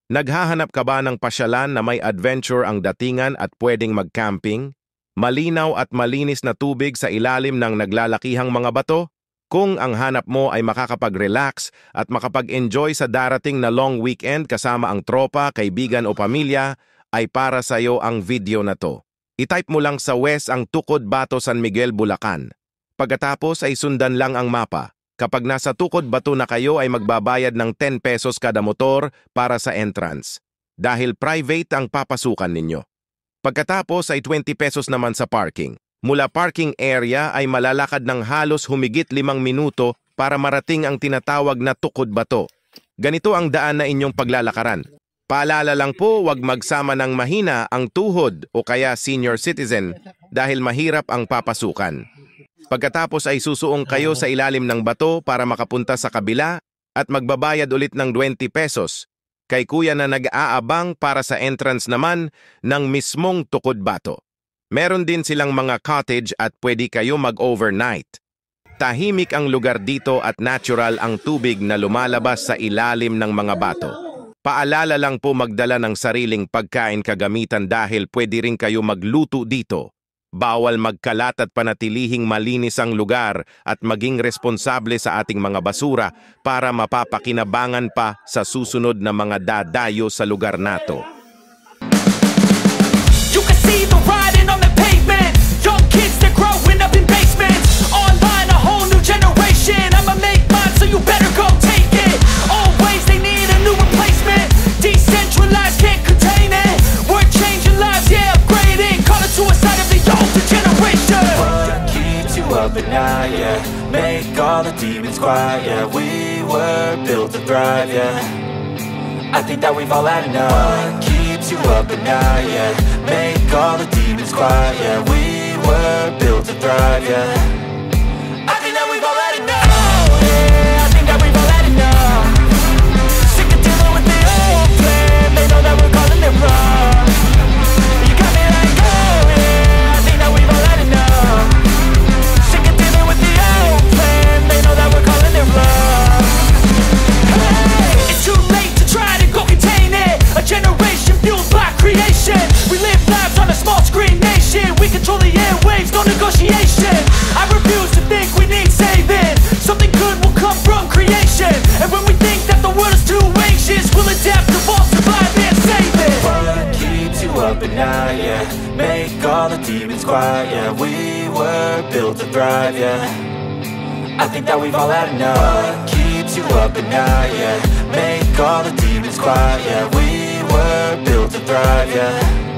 Naghahanap ka ba ng pasyalan na may adventure ang datingan at pwedeng mag-camping? Malinaw at malinis na tubig sa ilalim ng naglalakihang mga bato? Kung ang hanap mo ay makakapag-relax at makapag-enjoy sa darating na long weekend kasama ang tropa, kaibigan o pamilya, ay para sa iyo ang video na to. I-type mo lang sa west ang Tukod Bato San Miguel, Bulacan. Pagkatapos ay sundan lang ang mapa. Kapag nasa Tukod Bato na kayo ay magbabayad ng 10 pesos kada motor para sa entrance. Dahil private ang papasukan ninyo. Pagkatapos ay 20 pesos naman sa parking. Mula parking area ay malalakad ng halos humigit 5 minuto para marating ang tinatawag na Tukod Bato. Ganito ang daan na inyong paglalakaran. Paalala lang po, huwag magsama ng mahina ang tuhod o kaya senior citizen dahil mahirap ang papasukan. Pagkatapos ay susuong kayo sa ilalim ng bato para makapunta sa kabila at magbabayad ulit ng 20 pesos kay kuya na nag-aabang para sa entrance naman ng mismong Tukod Bato. Meron din silang mga cottage at pwede kayo mag-overnight. Tahimik ang lugar dito at natural ang tubig na lumalabas sa ilalim ng mga bato. Paalala lang po magdala ng sariling pagkain kagamitan dahil pwede rin kayo magluto dito. Bawal magkalat at panatilihing malinis ang lugar at maging responsable sa ating mga basura para mapapakinabangan pa sa susunod na mga dadayo sa lugar nato. You can see the writing on the pavement. Young kids, they're growing up in basements. Online, a whole new generation. I'ma make mine, so you better go take it. Always, they need a new replacement. Decentralized, can't contain it. We're changing lives, yeah, upgrading. Call it suicide of the older generation. What keeps you up at night, yeah? Make all the demons quiet, yeah. We were built to thrive, yeah. I think that we've all had enough. What keeps you up at night, yeah? Make all the demons quiet, yeah. We were built to thrive, yeah. I think that we've all had enough. Oh, yeah, I think that we've all had enough. Sick of dealing with the old plan. They know that we're calling it wrong. You got me like, oh, yeah, I think that we've all had enough. Sick of dealing with the old plan. They know that we're calling it wrong. Hey, it's too late to try to go contain it. A generation fueled by creation. We live lives on a small screen nation. We control the airwaves, no negotiation. I refuse to think we need saving. Something good will come from creation. And when we think that the world is too anxious, we'll adapt, evolve, survive and save it. What keeps you up at night, yeah? Make all the demons quiet, yeah. We were built to thrive, yeah. I think that we've all had enough. What keeps you up at night, yeah? Make all the demons quiet, yeah. We were built to thrive, yeah.